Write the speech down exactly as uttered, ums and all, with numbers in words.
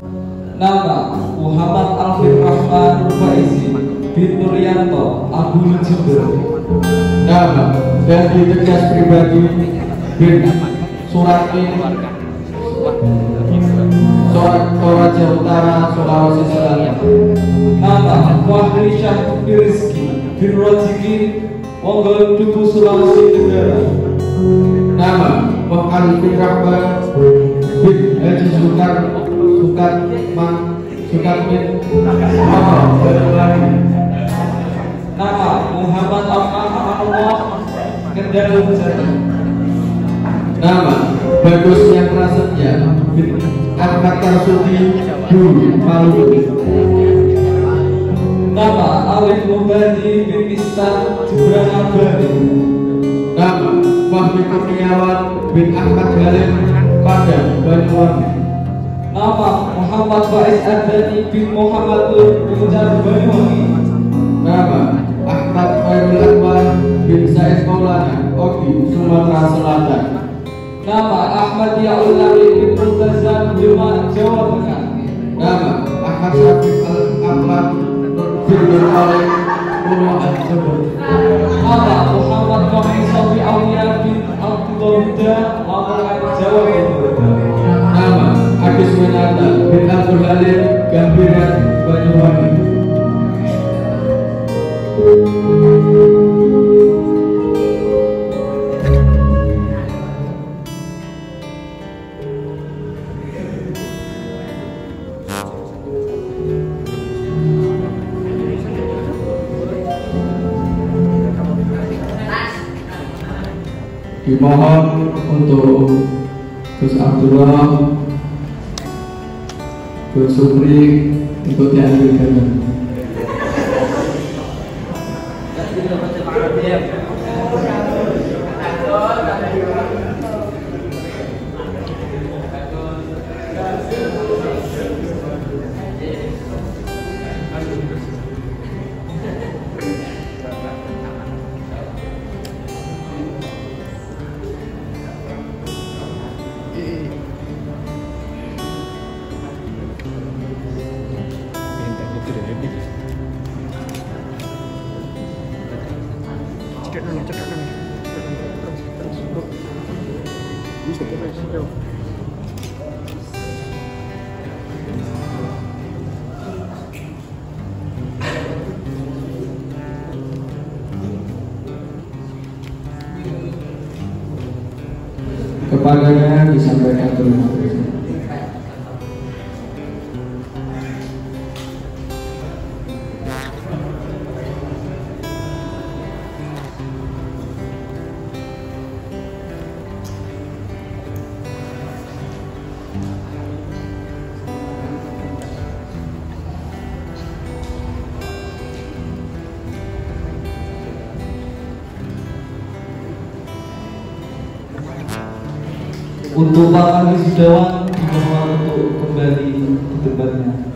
Nama Muhammad Alfir Rahman Faizi bin Nuryanto Abdul Jember. Nama Dandi Tegas Pribadi bin Surati Toraja Utara Sulawesi Selatan. Nama Wahri Syah Rizki bin Rojikin Wonggol Duku Sulawesi Tenggara. Nama Muhammad bin Rahman bin Haji Sukar Sukar Man Sukar bin Nama Muhammad Amanullah Kendal Jati. Nama Bagus Yang Prasetya bin Ahmad Karsudi Dulu Maluku. Nama Alif Mubadi bin Istan Jebran Abadi. Nama Fahmi Kurniawan bin Ahmad Halim Padang Banyuwangi. Nama Muhammad Faiz Adani bin Muhammad Nur Bunjar Banyuwangi. Nama Ahmad Khairul Anwar bin Said Maulana Ogi Sumatera Selatan. Nama Ahmad Yaulari bin Murtaza Demak Jawa Tengah. Nama Ahmad Syafiq Al-Ahmad bin Nurmalik Purwokerto Jember. Nama Muhammad Fahmi Sofi Aulia bin Abdullah Huda Lamongan Jawa Timur. Nama Agus Winata bin Abdul Halim Gambiran Banyuwangi. Dimohon untuk Gus Abdullah, Gus Supri untuk diambil gambar. Kepadanya disampaikan terima kasih. Untuk para wisudawan dimohon untuk kembali ke tempatnya.